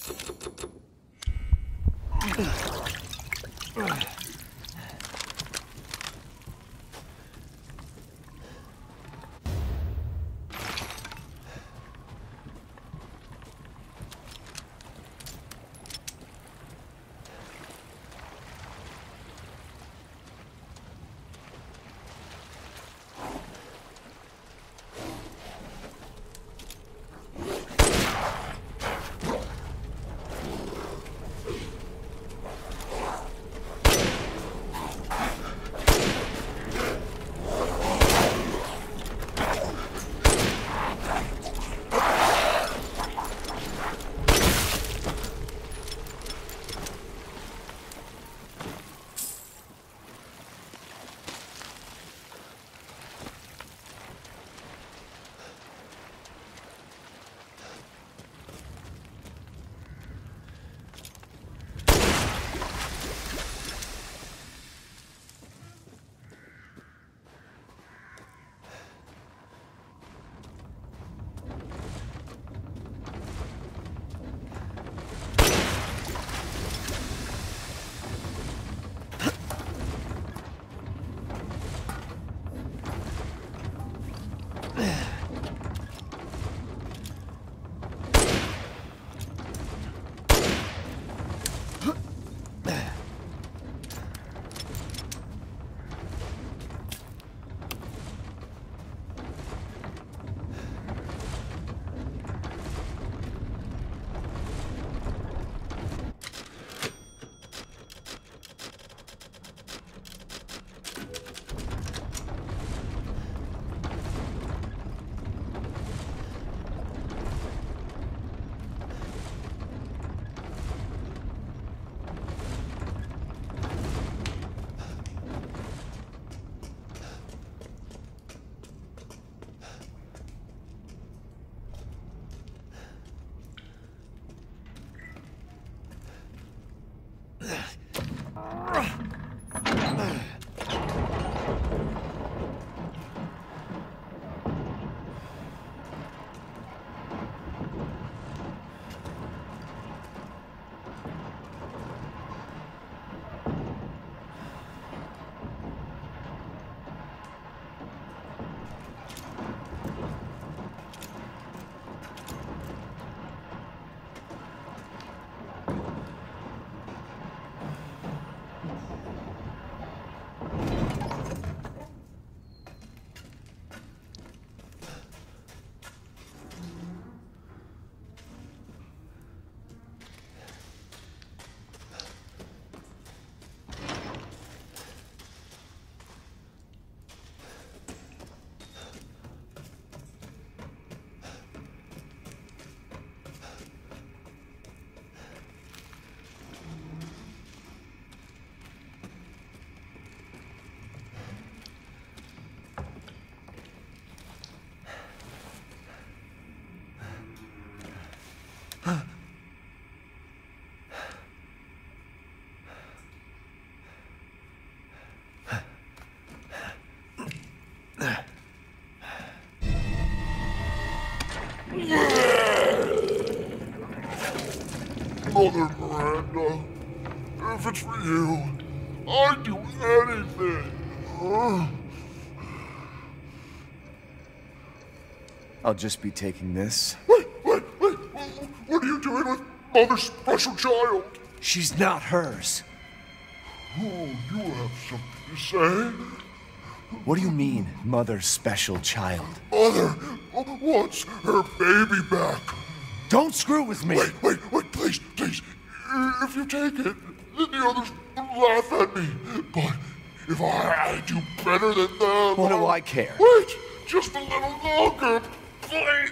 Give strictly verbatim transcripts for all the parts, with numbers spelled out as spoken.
Mother Miranda, if it's for you, I'd do anything. I'll just be taking this. Wait, wait, wait! What are you doing with Mother's special child? She's not hers. Oh, you have something to say? What do you mean, Mother's special child? Mother wants her baby back. Don't screw with me! Wait, wait, wait, please, please. If you take it, then the others will laugh at me. But if I, I do better than them... What do I care? Wait, just a little longer, please.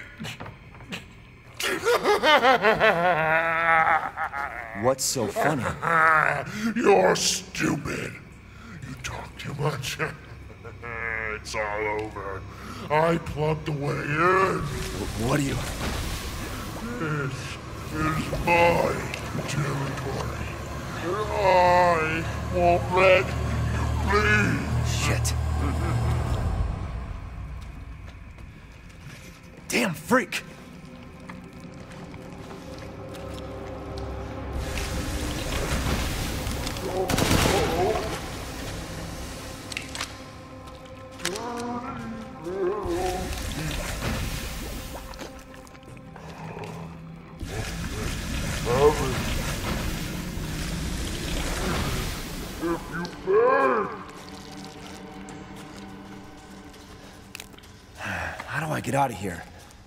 What's so funny? You're stupid. You talk too much. It's all over. I plugged the way in. What do you... This is my territory. And I won't let you leave. Shit. Damn freak. you bad. How do I get out of here?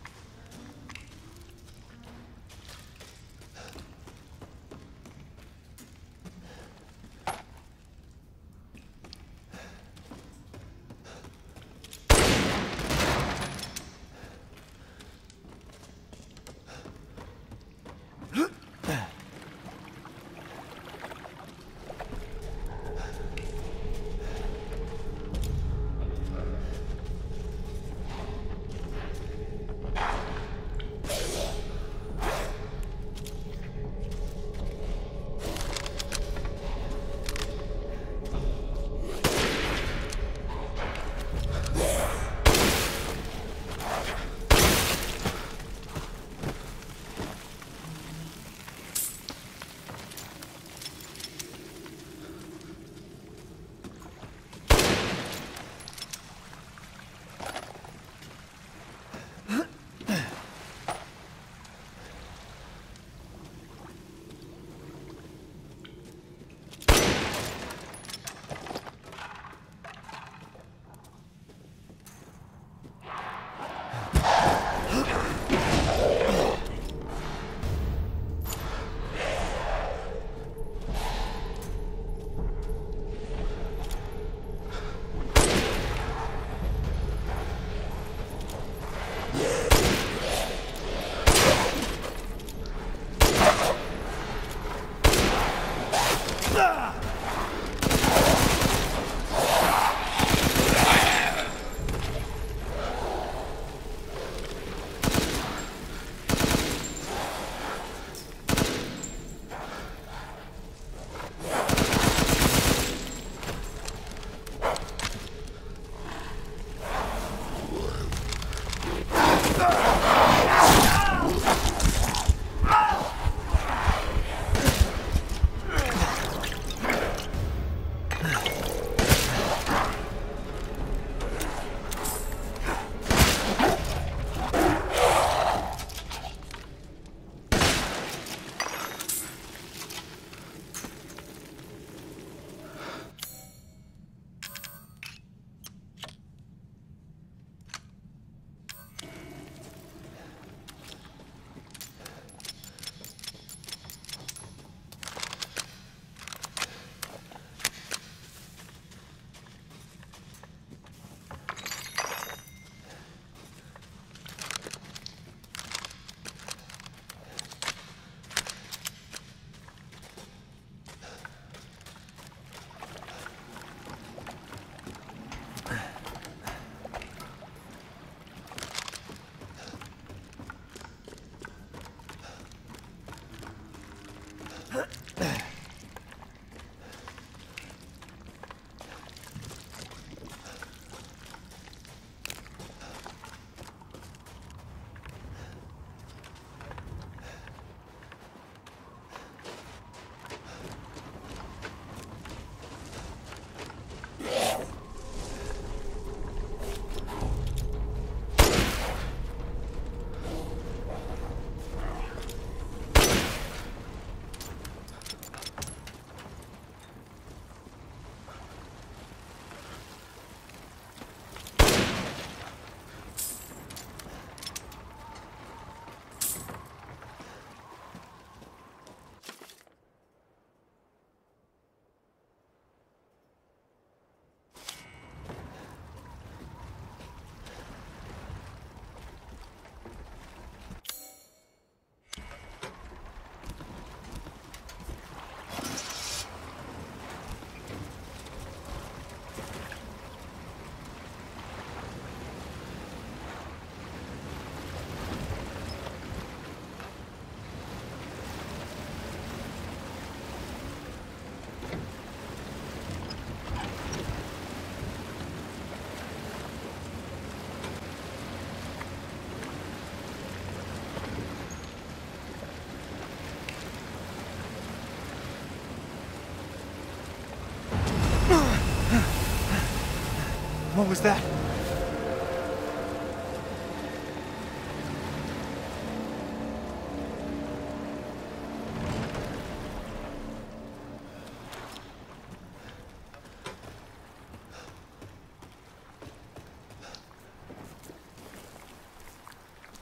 What was that?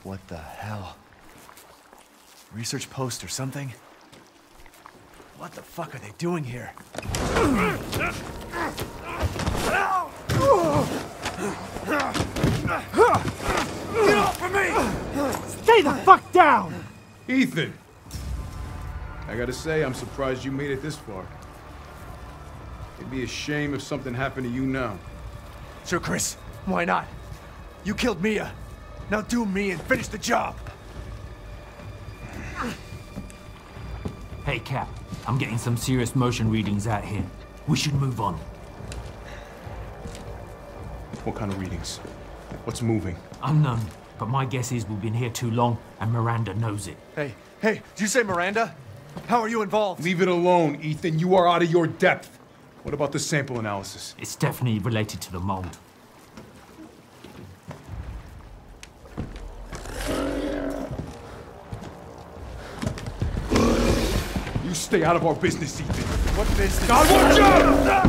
What the hell? Research post or something? What the fuck are they doing here? Get off of me! Stay the fuck down! Ethan! I gotta say, I'm surprised you made it this far. It'd be a shame if something happened to you now. Sure, Chris. Why not? You killed Mia. Now do me and finish the job. Hey, Cap. I'm getting some serious motion readings out here. We should move on. What kind of readings? What's moving? Unknown, but my guess is we've been here too long, and Miranda knows it. Hey, hey, did you say Miranda? How are you involved? Leave it alone, Ethan. You are out of your depth. What about the sample analysis? It's definitely related to the mold. You stay out of our business, Ethan. What business? God, watch out!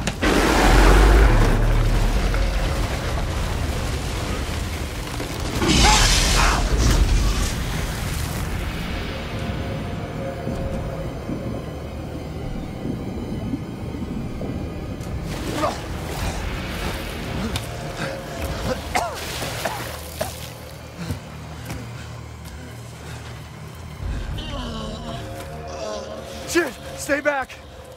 Shit! Stay back!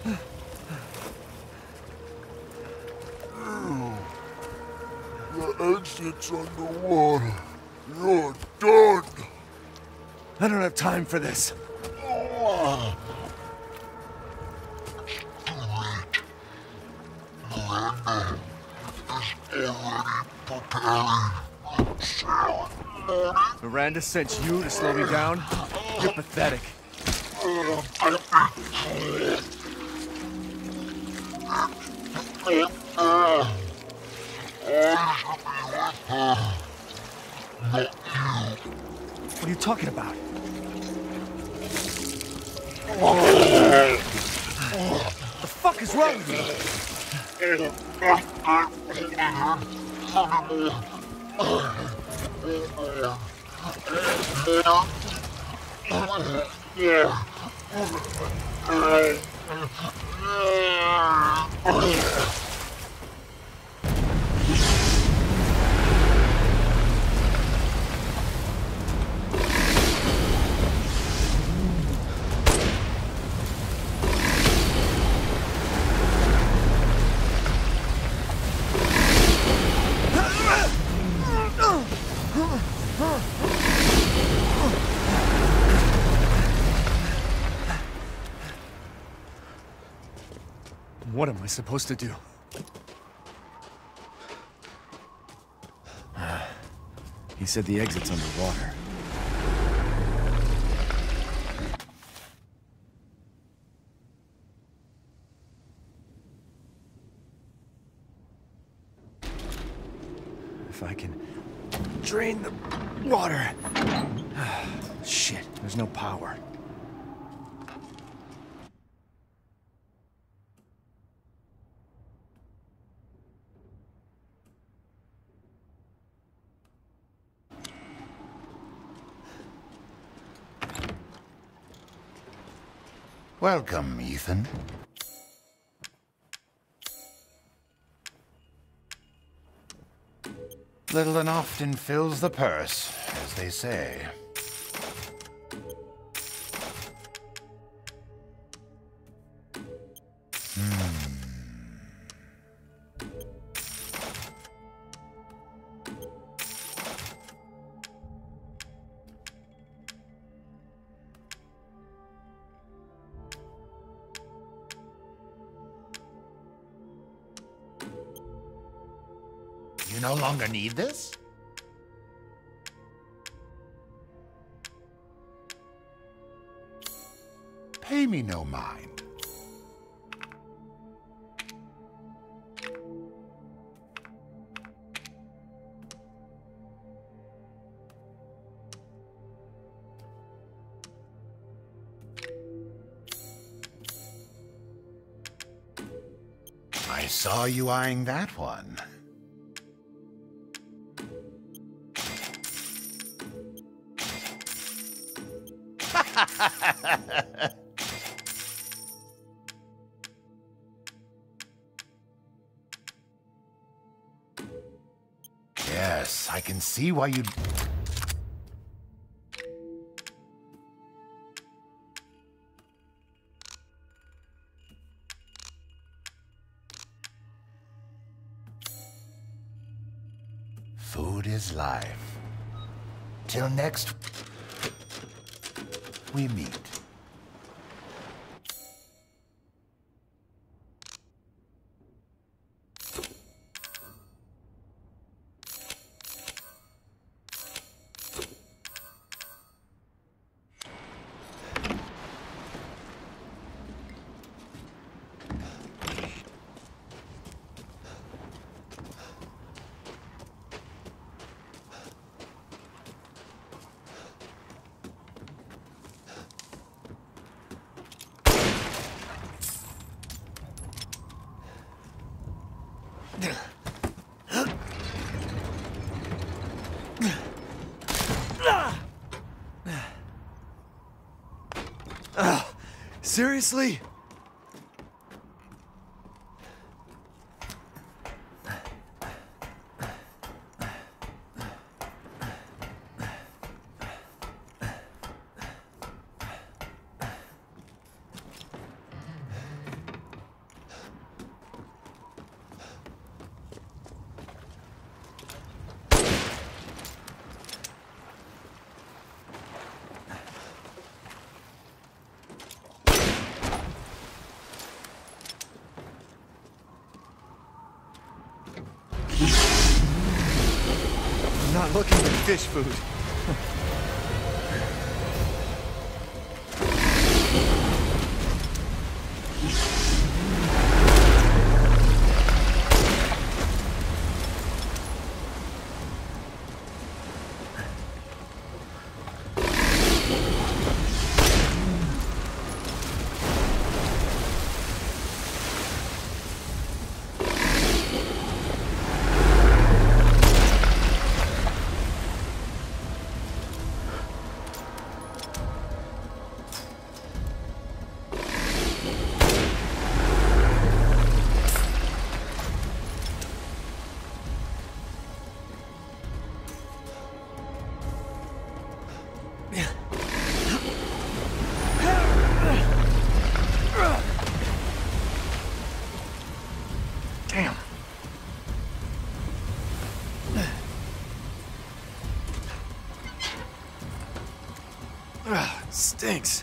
The exit's underwater. You're done. I don't have time for this. Oh. Miranda is already preparing sail. Miranda sent you to slow me down? You're pathetic. What are you talking about? The fuck is wrong with you? Yeah. What am I supposed to do? He said the exit's underwater. If I can drain the water. Shit, there's no power. Welcome, Ethan. Little and often fills the purse, as they say. Hmm. You no longer need this? Pay me no mind. I saw you eyeing that one. Yes, I can see why you'd... Food is life. Till next we meet. Seriously? Not looking for fish food. Stinks.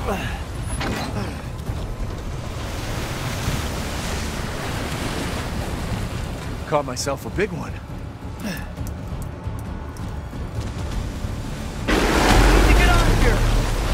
Caught myself a big one. Need to get out of here!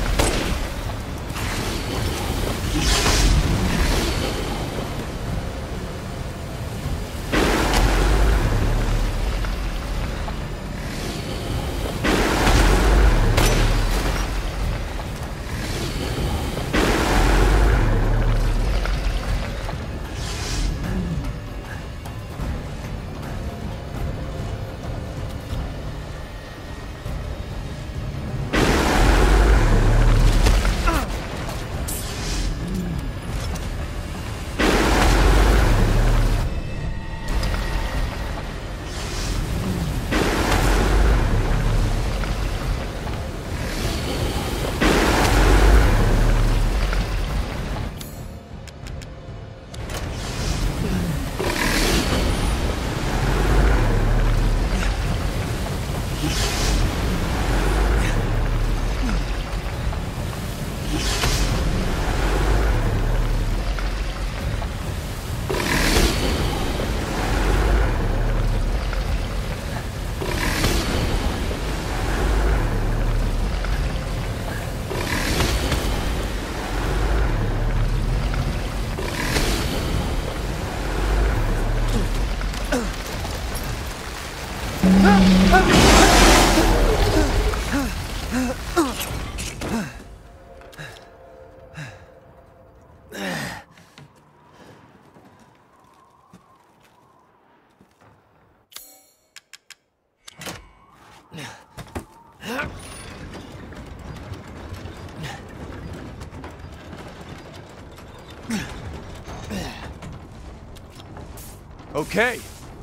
Okay.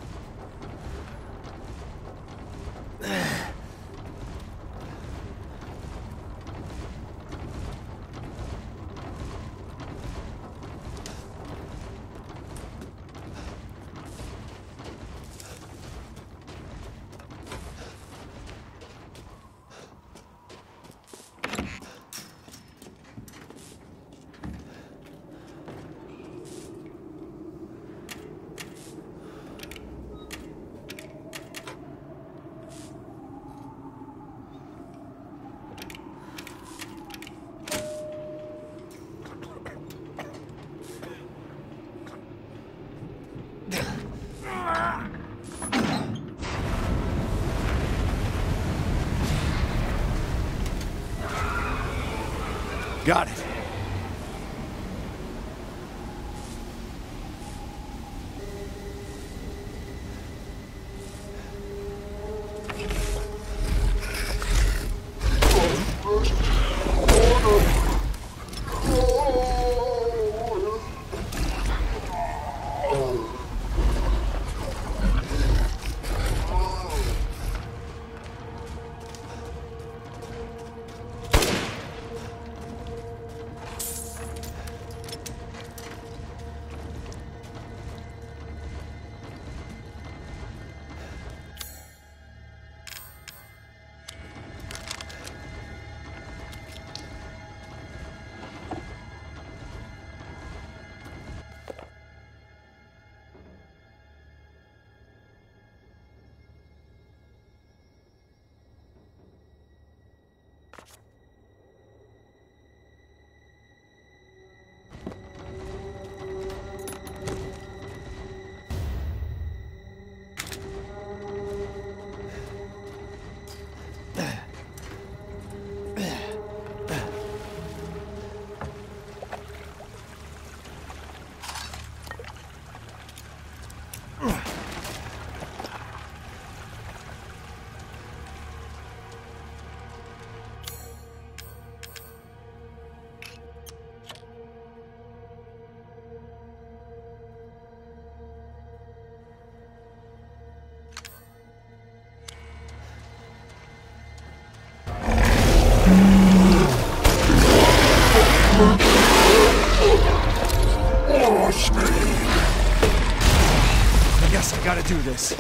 Got it. I guess I gotta do this.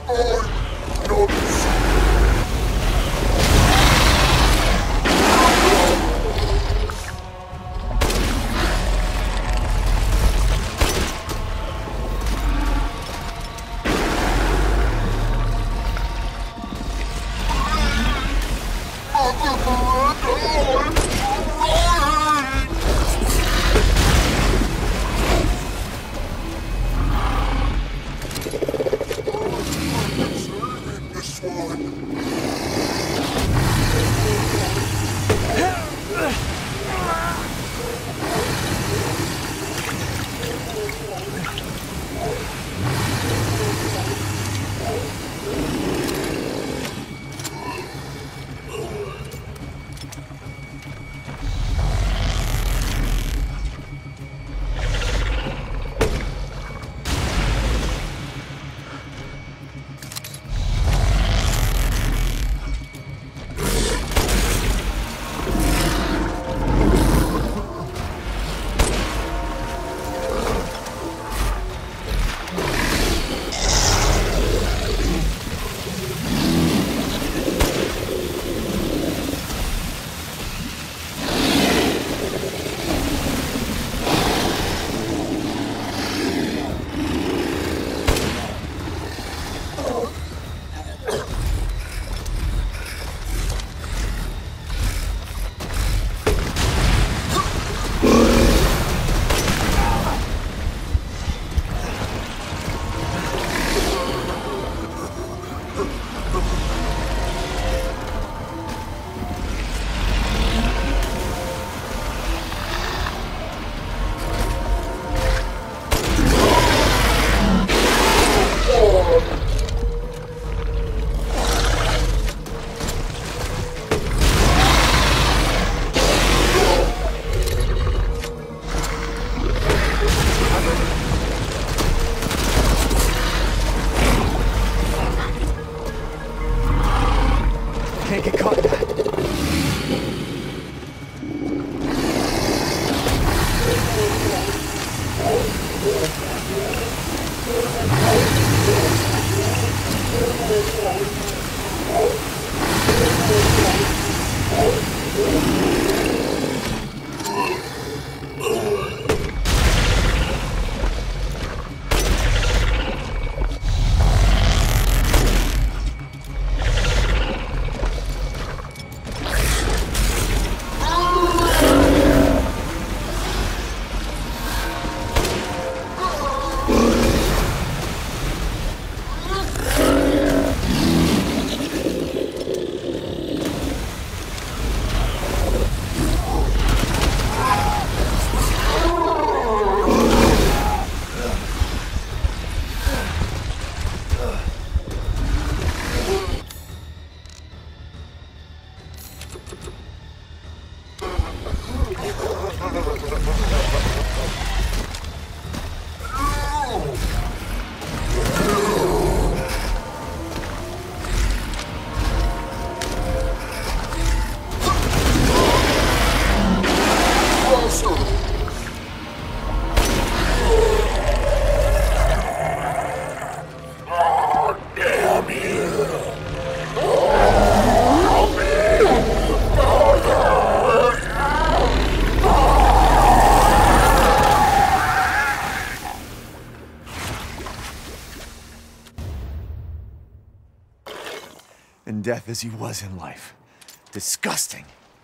In death as he was in life. Disgusting.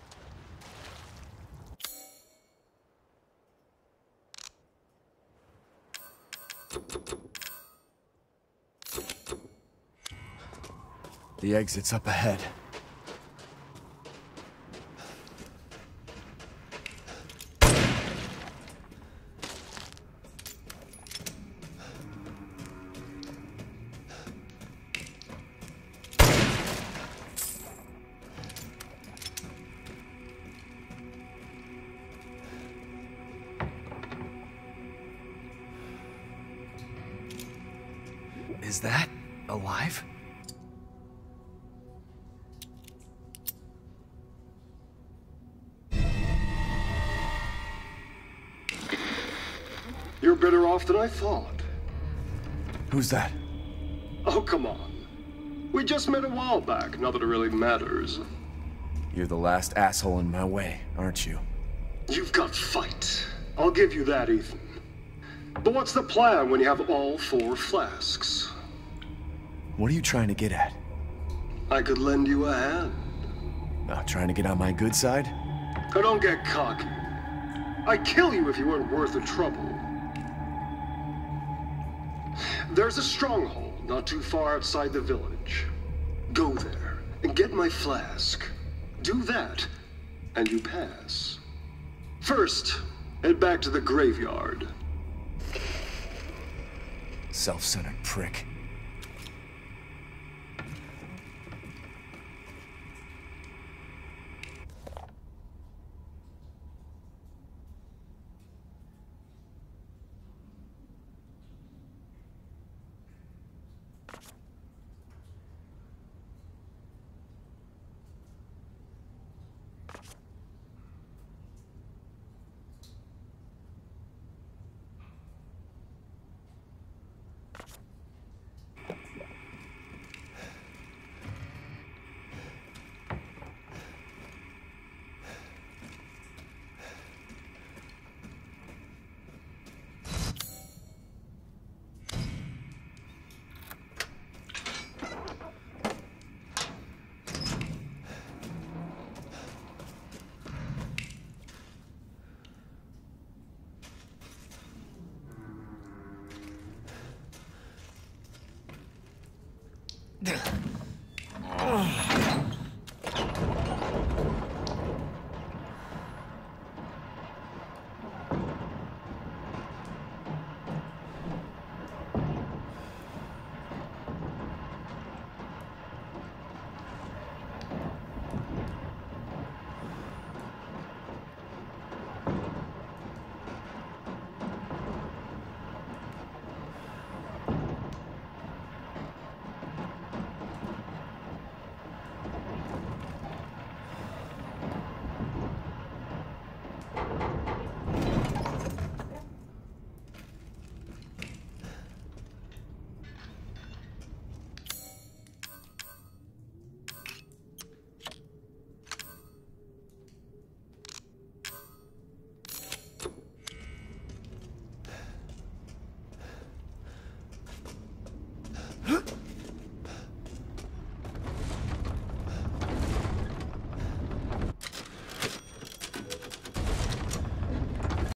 The exit's up ahead. Is that alive? You're better off than I thought. Who's that? Oh, come on. We just met a while back, not that it really matters. You're the last asshole in my way, aren't you? You've got fight. I'll give you that, Ethan. But what's the plan when you have all four flasks? What are you trying to get at? I could lend you a hand. Not trying to get on my good side? I don't get cocky. I'd kill you if you weren't worth the trouble. There's a stronghold not too far outside the village. Go there and get my flask. Do that, and you pass. First, head back to the graveyard. Self-centered prick. Ugh.